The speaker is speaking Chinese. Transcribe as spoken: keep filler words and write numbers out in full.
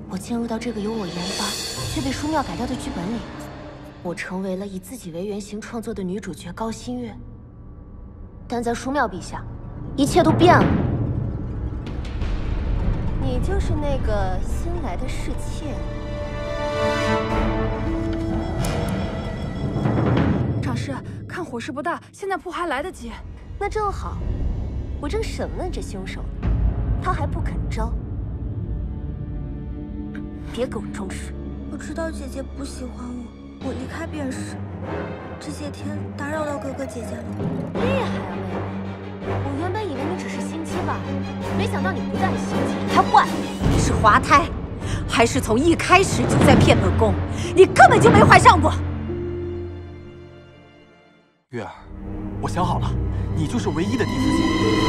我进入到这个由我研发却被书庙改掉的剧本里，我成为了以自己为原型创作的女主角高馨月。但在书庙陛下，一切都变了。你就是那个新来的侍妾。 长师，看火势不大，现在扑还来得及。 那正好，我正审问这凶手呢，他还不肯招。别给我装睡！ 我知道姐姐不喜欢我，我离开便是。这些天打扰到哥哥姐姐了。 厉害啊，妹妹！我原本以为你只是心机罢了，没想到你不但心机还坏。 你是滑胎，还是从一开始就在骗本宫？你根本就没怀上过。 月儿，我想好了，你就是唯一的嫡子姐。